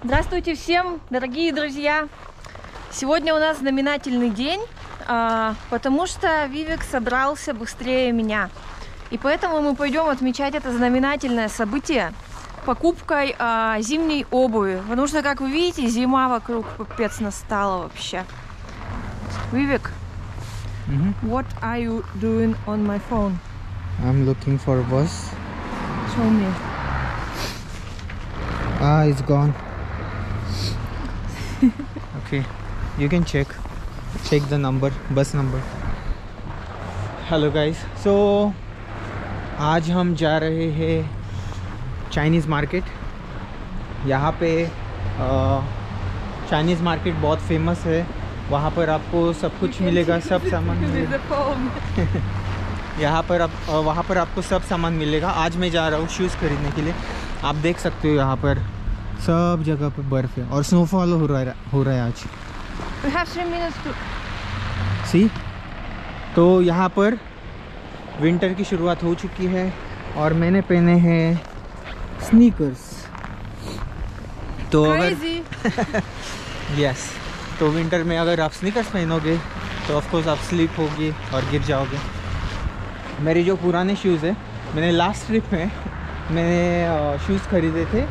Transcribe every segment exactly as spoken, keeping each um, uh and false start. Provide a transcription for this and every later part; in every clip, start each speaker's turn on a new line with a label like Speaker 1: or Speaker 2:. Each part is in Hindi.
Speaker 1: Здравствуйте всем, дорогие друзья! Сегодня у нас знаменательный день, потому что Вивек собрался быстрее меня. И поэтому мы пойдем отмечать это знаменательное событие покупкой зимней обуви. Потому что, как вы видите, зима вокруг пипец настала вообще. Вивек,
Speaker 2: Mm-hmm.
Speaker 1: what are you doing on my phone?
Speaker 2: I'm looking for a bus.
Speaker 1: Show me.
Speaker 2: Ah, it's gone. Okay, you can check. Check the number, bus number. Hello guys. So, आज हम जा रहे हैं चाइनीज़ मार्केट. यहाँ पे चाइनीज़ मार्केट बहुत फेमस है. वहाँ पर आपको सब कुछ मिलेगा, सब सामान मिलेगा. यहाँ पर आप वहाँ पर आपको सब सामान मिलेगा. आज मैं जा रहा हूँ शूज़ खरीदने के लिए. आप देख सकते हो यहाँ पर सब जगह पे बर्फ़ है और स्नोफॉल हो रहा है हो रहा है आज.
Speaker 1: We have three minutes to...
Speaker 2: सी तो यहाँ पर विंटर की शुरुआत हो चुकी है और मैंने पहने हैं स्नीकर्स. तो अगर यस तो विंटर में अगर आप स्नीकर्स पहनोगे तो ऑफ कोर्स आप स्लिप होगी और गिर जाओगे. मेरे जो पुराने शूज़ है, मैंने लास्ट ट्रिप में मैंने शूज़ खरीदे थे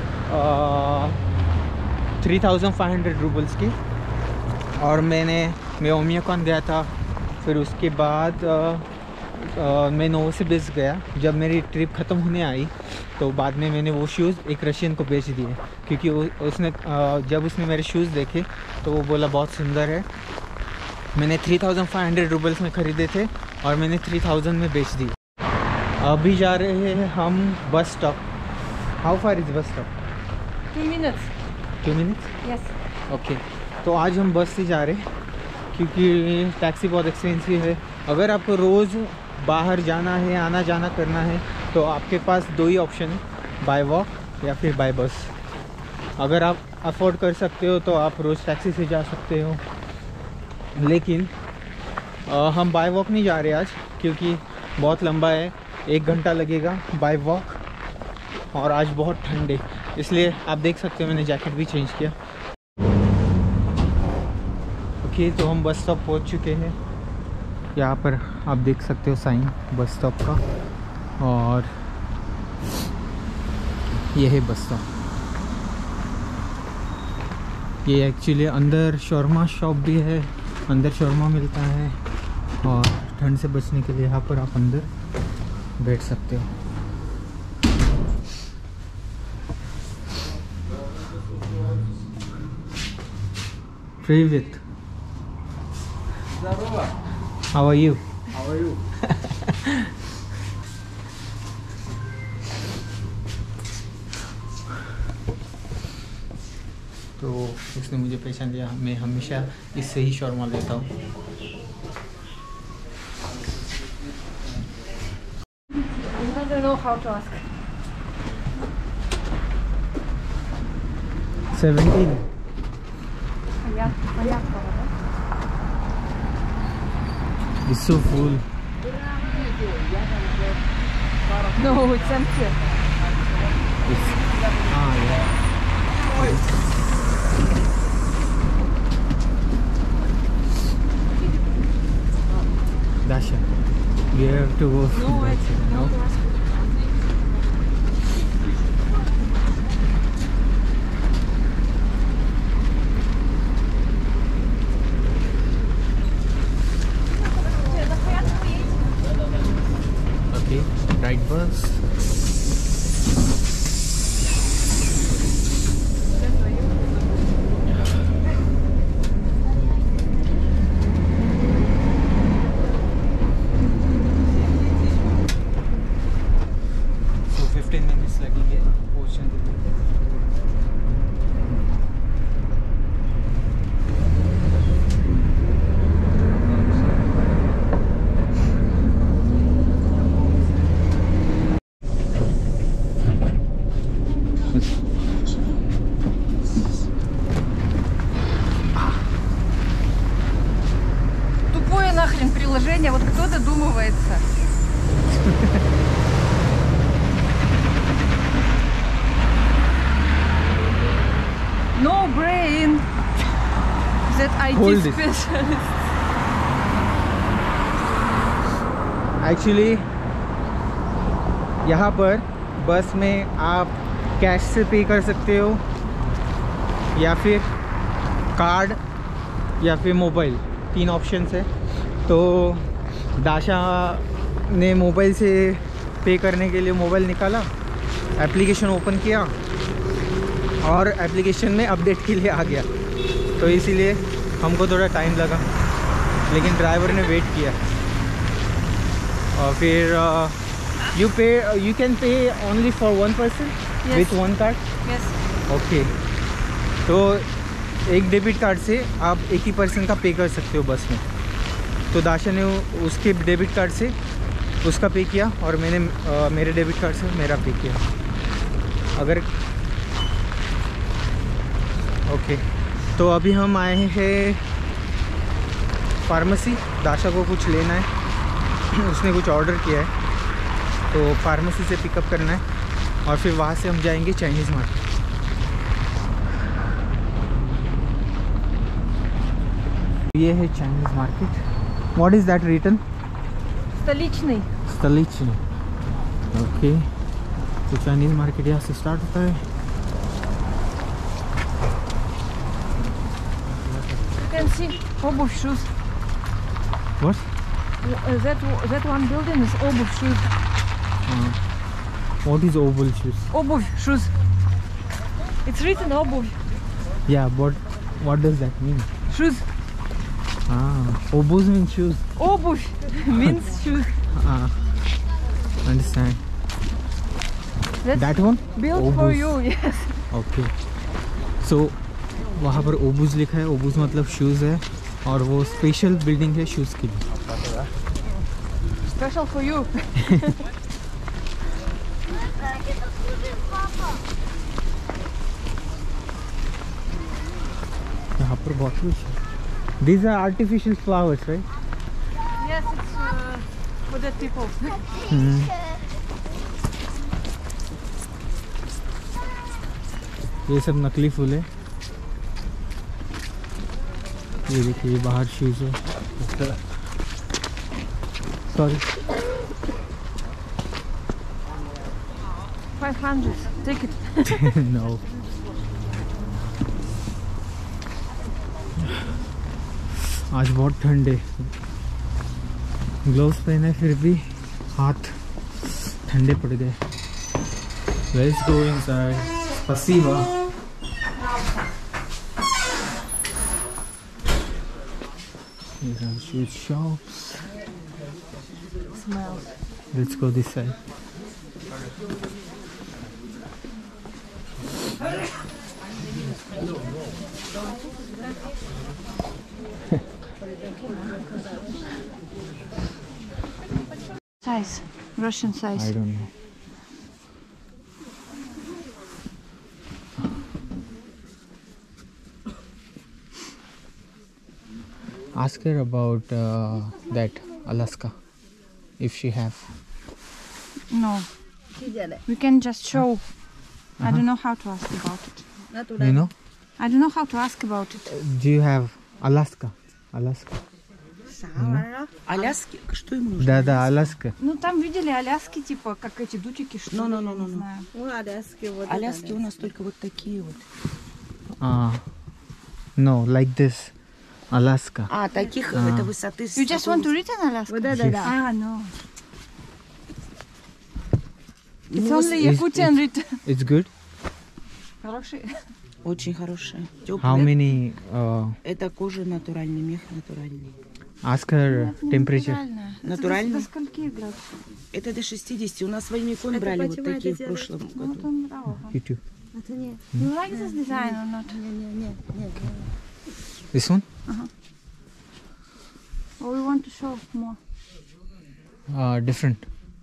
Speaker 2: three thousand five hundred roubles की. और मैंने मैं ओमियाकॉन गया था. फिर उसके बाद आ, आ, मैं नोवोसिबिर्स्क गया. जब मेरी ट्रिप ख़त्म होने आई तो बाद में मैंने वो शूज़ एक रशियन को बेच दिए, क्योंकि उसने आ, जब उसने मेरे शूज़ देखे तो वो बोला बहुत सुंदर है. मैंने three thousand five hundred roubles में ख़रीदे थे और मैंने थ्री थाउजेंड में बेच दिए. अभी जा रहे हैं हम bus stop. How far is bus stop?
Speaker 1: Two minutes.
Speaker 2: Two minutes.
Speaker 1: Yes.
Speaker 2: Okay. तो आज हम बस से जा रहे हैं क्योंकि टैक्सी बहुत एक्सपेंसिव है. अगर आपको रोज़ बाहर जाना है, आना जाना करना है, तो आपके पास दो ही ऑप्शन है, बाय वॉक या फिर बाय बस. अगर आप अफोर्ड कर सकते हो तो आप रोज़ टैक्सी से जा सकते हो. लेकिन आ, हम बाय वॉक नहीं जा रहे आज क्योंकि बहुत लंबा है. एक घंटा लगेगा बाय वॉक और आज बहुत ठंड है, इसलिए आप देख सकते हो मैंने जैकेट भी चेंज किया. ओके okay, तो हम बस स्टॉप पहुंच चुके हैं. यहाँ पर आप देख सकते हो साइन बस स्टॉप का, और ये है बस स्टॉप. ये एक्चुअली अंदर शौरमा शॉप भी है, अंदर शौरमा मिलता है. और ठंड से बचने के लिए यहाँ पर आप अंदर बैठ सकते हो. Привет.
Speaker 3: Здорово.
Speaker 2: How are you?
Speaker 3: How are you?
Speaker 2: तो उसने मुझे पहचान लिया. मैं हमेशा इससे ही शौरमा लेता हूँ.
Speaker 1: I don't know how to ask.
Speaker 2: Seventeen. It's so full.
Speaker 1: No, it's empty.
Speaker 2: It's, ah, yeah. Dasha, we have to go.
Speaker 1: No, it's
Speaker 2: no? Okay, right bus. So fifteen minutes लगेंगे पहुंचने के लिए.
Speaker 1: Тупое нахрен приложение, вот кто додумывается? no brain. That I T
Speaker 2: Hold this.
Speaker 1: specialist.
Speaker 2: Actually यहाँ पर बस में आप कैश से पे कर सकते हो या फिर कार्ड या फिर मोबाइल, तीन ऑप्शंस है। तो दाशा ने मोबाइल से पे करने के लिए मोबाइल निकाला, एप्लीकेशन ओपन किया और एप्लीकेशन में अपडेट के लिए आ गया। तो इसीलिए हमको थोड़ा टाइम लगा, लेकिन ड्राइवर ने वेट किया। और फिर you pay you can pay only for one person with one card.
Speaker 1: Yes.
Speaker 2: Okay, तो एक डेबिट कार्ड से आप एक ही पर्सन का पे कर सकते हो बस में। तो दाशा ने उसके डेबिट कार्ड से उसका पे किया और मैंने आ, मेरे डेबिट कार्ड से मेरा पे किया। अगर ओके, तो अभी हम आए हैं फार्मेसी। दाशा को कुछ लेना है, उसने कुछ ऑर्डर किया है, तो फार्मेसी से पिकअप करना है और फिर वहाँ से हम जाएंगे चाइनीज़ मार्केट। ये है Chinese market. What is that written?
Speaker 1: Столичный.
Speaker 2: Stolichny. Okay, तो चाइनीज़ मार्केट यहाँ से स्टार्ट होता है।
Speaker 1: You can see обувь, shoes.
Speaker 2: What?
Speaker 1: Uh, That that one building is обувь, shoes.
Speaker 2: Uh, what is oval shoes?
Speaker 1: Обувь, shoes. It's written обувь,
Speaker 2: Yeah, but what does that mean?
Speaker 1: shoes.
Speaker 2: Ah, obus means shoes.
Speaker 1: Обувь means shoes.
Speaker 2: Ah, understand.
Speaker 1: That's
Speaker 2: That one?
Speaker 1: built for
Speaker 2: Obus.
Speaker 1: you. Yes.
Speaker 2: Okay, so वहाँ पर ओबूज लिखा है। ओबूज मतलब शूज़ है और वो स्पेशल बिल्डिंग है शूज़ के लिए।
Speaker 1: Special for you.
Speaker 2: यहाँ पर बहुत कुछ है। These are artificial flowers, right?
Speaker 1: Yes, it's uh, for the people.
Speaker 2: Hmm. ये सब नकली फूल है। ये देखिए, बाहर शूज़ है। Sorry,
Speaker 1: five hundred. Take it.
Speaker 2: No. आज बहुत ठंड है, ग्लव्स पहने फिर भी हाथ ठंडे पड़ गए। Let's go inside. Спасибо. Here are shoe shops.
Speaker 1: Smells.
Speaker 2: Let's go this side.
Speaker 1: Size. Russian size.
Speaker 2: I don't know. Ask her about uh, that Alaska, if she have.
Speaker 1: No. We can just show. I don't know how to ask about it.
Speaker 2: You know?
Speaker 1: I don't know how to ask about it.
Speaker 2: Do you have Alaska? Alaska.
Speaker 3: Аляски? Что ему нужно?
Speaker 2: Да, да, Alaska.
Speaker 1: Ну там видели Аляски, типа, как эти дутики, что
Speaker 3: Ну,
Speaker 1: ли,
Speaker 3: ну, ну,
Speaker 1: я
Speaker 3: ну,
Speaker 1: не
Speaker 3: ну.
Speaker 1: знаю.
Speaker 4: Ну, Аляски, вот это
Speaker 3: Аляски у нас только вот такие вот.
Speaker 2: Ah, no, like this, Alaska.
Speaker 3: А, таких
Speaker 2: А.
Speaker 3: это высоты. с
Speaker 1: You just
Speaker 3: такой
Speaker 1: want to read an Alaska?
Speaker 4: Вот это
Speaker 2: Yes.
Speaker 4: да.
Speaker 1: Ah, no. It's
Speaker 3: Ну,
Speaker 1: only
Speaker 2: Is-
Speaker 1: Yakutian written.
Speaker 2: It's good.
Speaker 1: Хороший.
Speaker 3: Очень хорошая.
Speaker 2: How
Speaker 3: Теплая.
Speaker 2: many? Uh,
Speaker 3: Это кожа натуральный, мех натуральный.
Speaker 2: ask her
Speaker 1: Не
Speaker 2: temperature.
Speaker 1: натуральная. Это
Speaker 3: Натуральный?
Speaker 1: до- До скольки градусов?
Speaker 3: Это до шестидесяти. У нас своими конь
Speaker 4: Это
Speaker 3: брали вот
Speaker 4: почему
Speaker 3: такие
Speaker 4: это
Speaker 3: в прошлом
Speaker 1: Ну,
Speaker 3: году.
Speaker 1: там браво.
Speaker 2: You too.
Speaker 4: Это не,
Speaker 1: You like this design or not?
Speaker 4: не, не, не, не.
Speaker 2: This one?
Speaker 1: Or we want to show more?
Speaker 2: Uh, different.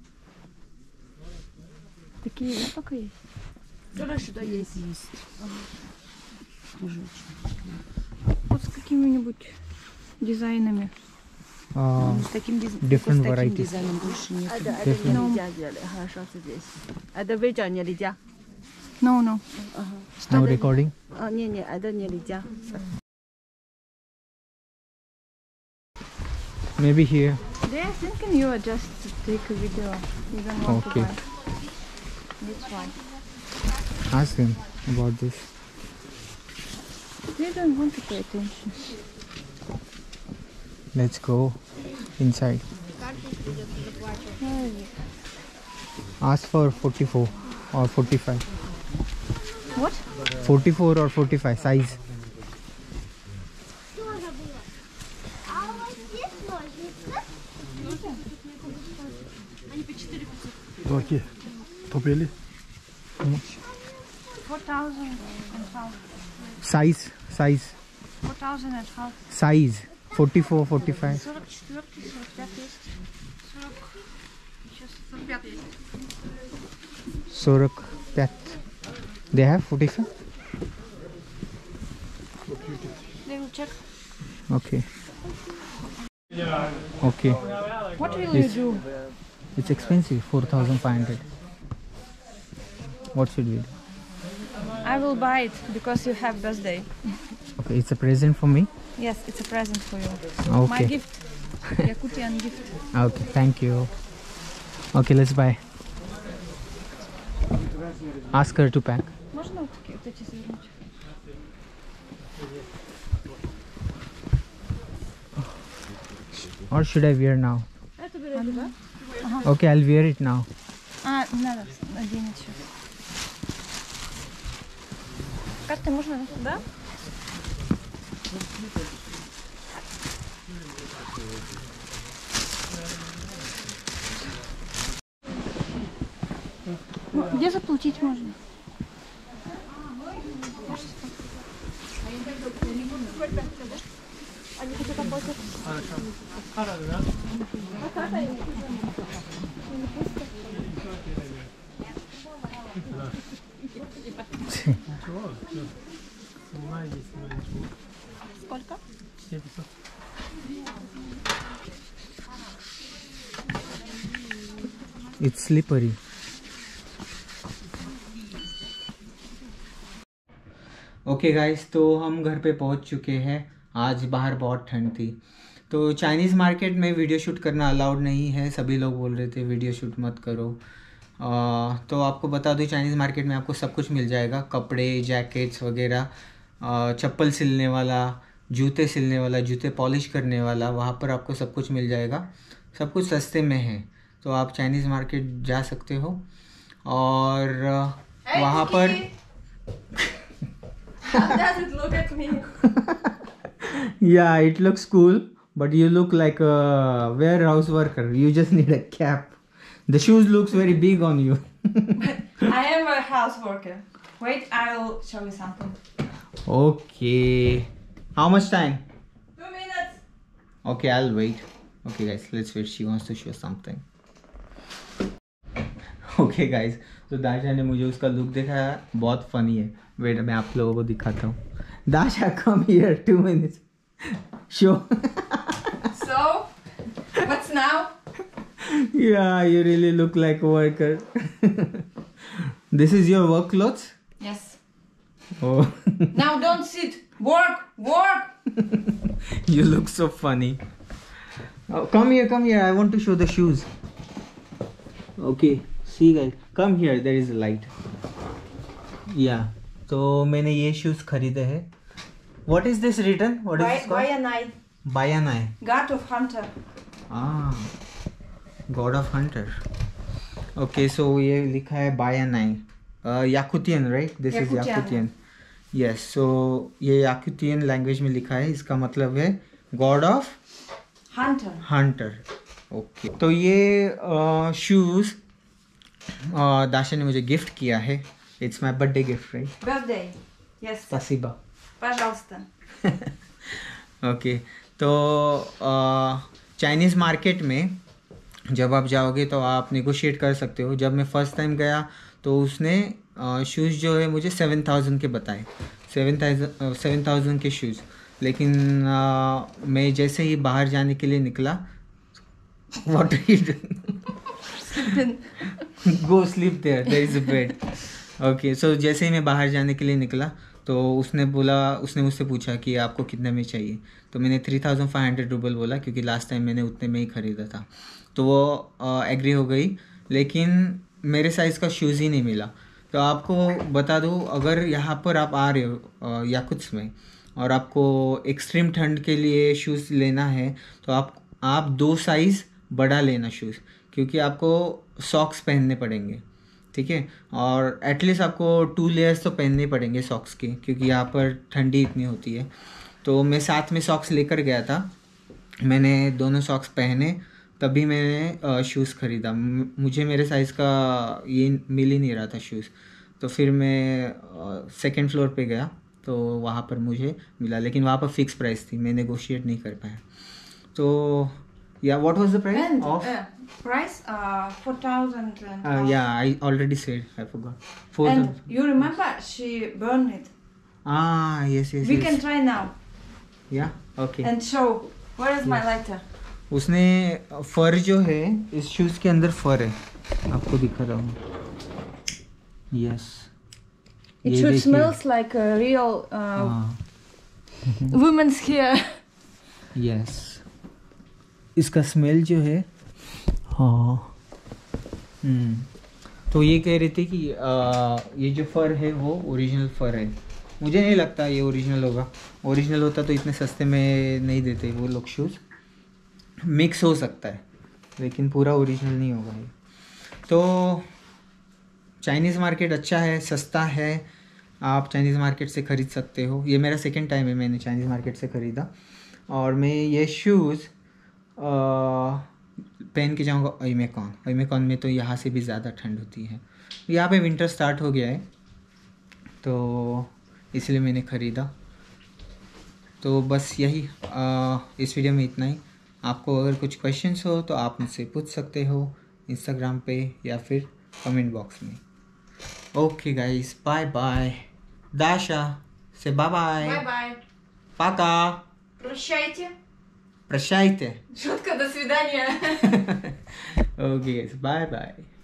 Speaker 1: Такие, да, только есть?
Speaker 4: Что есть?
Speaker 3: Есть. Тоже очень.
Speaker 1: Вот с какими-нибудь дизайнами.
Speaker 2: Uh,
Speaker 3: Ну, с таким, диз-
Speaker 2: different
Speaker 3: только с таким
Speaker 2: varieties.
Speaker 3: дизайном больше нет.
Speaker 4: Это, это
Speaker 2: Different.
Speaker 4: нельзя делать, хорошо здесь. Это видео нельзя.
Speaker 1: No, no.
Speaker 2: no recording.
Speaker 4: А, 哦，не, не, это нельзя.
Speaker 2: Maybe here.
Speaker 1: They are thinking you are just to take a video. You don't want
Speaker 2: Okay.
Speaker 1: to buy. That's why.
Speaker 2: Ask them about this.
Speaker 1: They don't want to pay attention.
Speaker 2: Let's go inside. Ask for forty-four or forty-five.
Speaker 1: What?
Speaker 2: forty-four or forty-five size.
Speaker 5: Какие? Топели?
Speaker 1: Four thousand and half.
Speaker 2: Size, size,
Speaker 1: Four thousand and half.
Speaker 2: size. forty-four, forty-five.
Speaker 1: сорок четыре, сорок пять есть. сорок. Сейчас сорок пять есть.
Speaker 2: forty-five. They have forty-five?
Speaker 1: They will check.
Speaker 2: Okay. Okay.
Speaker 1: What will
Speaker 2: Yes.
Speaker 1: you do?
Speaker 2: It's expensive, four thousand five hundred. What should we do?
Speaker 1: I will buy it because you have birthday.
Speaker 2: Okay, it's a present for me.
Speaker 1: Yes, it's a present for you. My
Speaker 2: Okay.
Speaker 1: gift. Yakutian gift.
Speaker 2: Okay, thank you. Okay, let's buy. Ask her to pack.
Speaker 1: Можно вот такие вот эти свернуть?
Speaker 2: Or should I wear now?
Speaker 1: Это берете, да?
Speaker 2: Okay, I'll wear it now.
Speaker 1: А, не надо, наденет сейчас. Карты можно, да? Где заплатить можно? Сколько?
Speaker 2: It's slippery. Okay guys, तो हम घर पे पहुंच चुके हैं। आज बाहर बहुत ठंड थी, तो चाइनीज़ मार्केट में वीडियो शूट करना अलाउड नहीं है। सभी लोग बोल रहे थे वीडियो शूट मत करो। आ, तो आपको बता दूं, चाइनीज़ मार्केट में आपको सब कुछ मिल जाएगा। कपड़े, जैकेट्स वगैरह, चप्पल सिलने वाला, जूते सिलने वाला, जूते पॉलिश करने वाला, वहाँ पर आपको सब कुछ मिल जाएगा। सब कुछ सस्ते में है, तो आप चाइनीज़ मार्केट जा सकते हो। और वहाँ पर
Speaker 1: How does it look at me?
Speaker 2: yeah, it looks cool, but you look like a warehouse worker. You just need a cap. The shoes looks very big on you.
Speaker 1: I am a house worker. Wait, I will show you something.
Speaker 2: Okay. How much time?
Speaker 1: Two minutes.
Speaker 2: Okay, I'll wait. Okay, guys, let's wait. She wants to show something. Okay, guys. तो दाशा ने मुझे उसका लुक दिखाया, बहुत फनी है। वेट, मैं आप लोगों को दिखाता हूँ। दाशा, come here, two minutes. Show.
Speaker 1: So, what's now?
Speaker 2: Yeah, you really look like a worker. This is your work clothes?
Speaker 1: Yes.
Speaker 2: Oh.
Speaker 1: Now don't sit. Work, work.
Speaker 2: You look so funny. Oh, come here, come here. I want to show the shoes. Okay, see guys. Come here. There is a light. Yeah. तो मैंने ये शूज खरीदे हैं। What is this written? What is this called?
Speaker 1: Bayanai,
Speaker 2: Bayanai.
Speaker 1: God of Hunter.
Speaker 2: Ah, God of Hunter. Okay, so ये लिखा है Bayanai. Uh, Yakutian, right? This is
Speaker 1: Yakutian.
Speaker 2: Yakutian. Yes, so ये Yakutian language में लिखा है। इसका मतलब है God of
Speaker 1: Hunter.
Speaker 2: Hunter. Okay. तो ये शूज uh, uh, दाशा ने मुझे गिफ्ट किया है। It's my birthday gift, right?
Speaker 1: Birthday. Yes.
Speaker 2: Spasiba.
Speaker 1: Пожалуйста.
Speaker 2: Okay, तो चाइनीज़ मार्केट में जब आप जाओगे तो आप नेगोशिएट कर सकते हो। जब मैं फ़र्स्ट टाइम गया तो उसने शूज़ जो है मुझे सेवन थाउजेंड के बताए, सेवन थाउजेंड सेवन थाउजेंड के शूज़। लेकिन आ, मैं जैसे ही बाहर जाने के लिए निकला, what are you doing? Go sleep there, there is a bed. Okay, so जैसे ही मैं बाहर जाने के लिए निकला तो उसने बोला उसने मुझसे पूछा कि आपको कितने में चाहिए, तो मैंने three thousand five hundred rouble बोला क्योंकि लास्ट टाइम मैंने उतने में ही ख़रीदा था। तो वो एग्री हो गई, लेकिन मेरे साइज़ का शूज़ ही नहीं मिला। तो आपको बता दूँ, अगर यहाँ पर आप आ रहे हो याकुत्स्क में और आपको एक्सट्रीम ठंड के लिए शूज़ लेना है तो आप आप दो साइज़ बड़ा लेना शूज़, क्योंकि आपको सॉक्स पहनने पड़ेंगे, ठीक है। और एटलीस्ट आपको टू लेयर्स तो पहनने पड़ेंगे सॉक्स के, क्योंकि यहाँ पर ठंडी इतनी होती है। तो मैं साथ में सॉक्स लेकर गया था, मैंने दोनों सॉक्स पहने तभी मैंने शूज़ ख़रीदा। मुझे मेरे साइज़ का ये मिल ही नहीं रहा था शूज़, तो फिर मैं सेकंड फ्लोर पे गया तो वहाँ पर मुझे मिला, लेकिन वहाँ पर फिक्स प्राइस थी, मैं नेगोशिएट नहीं कर पाया। तो या what was the price of
Speaker 1: price uh four thousand
Speaker 2: या I already said, I forgot four
Speaker 1: and
Speaker 2: thousand.
Speaker 1: you remember she burned it.
Speaker 2: Ah, yes, yes,
Speaker 1: We
Speaker 2: yes.
Speaker 1: can try now
Speaker 2: Yeah, okay.
Speaker 1: and show where is my lighter.
Speaker 2: उसने फर जो है, इस शूज़ के अंदर फर है, आपको दिखा रहा हूँ। Yes,
Speaker 1: It should smells like a real uh, women's hair.
Speaker 2: Yes, इसका स्मेल जो है, हाँ। हम्म तो ये कह रही थी कि आ, ये जो फ़र है वो ओरिजिनल फ़र है। मुझे नहीं लगता ये ओरिजिनल होगा, ओरिजिनल होता तो इतने सस्ते में नहीं देते वो लोग शूज़। मिक्स हो सकता है लेकिन पूरा ओरिजिनल नहीं होगा ये। तो चाइनीज़ मार्केट अच्छा है, सस्ता है, आप चाइनीज़ मार्केट से ख़रीद सकते हो। ये मेरा सेकंड टाइम है मैंने चाइनीज़ मार्केट से ख़रीदा, और मैं ये शूज़ पहन के जाऊँगा ओइमेकॉन। ओइमेकॉन में तो यहाँ से भी ज़्यादा ठंड होती है, यहाँ पे विंटर स्टार्ट हो गया है तो इसलिए मैंने ख़रीदा। तो बस यही आ, इस वीडियो में इतना ही। आपको अगर कुछ क्वेश्चंस हो तो आप मुझसे पूछ सकते हो इंस्टाग्राम पे या फिर कमेंट बॉक्स में। Okay guys, bye bye. Dasha से bye bye.
Speaker 1: Bye bye.
Speaker 2: Пока.
Speaker 1: Прощайте.
Speaker 2: Прощайте.
Speaker 1: Шутка, до свидания.
Speaker 2: Okay guys, bye bye.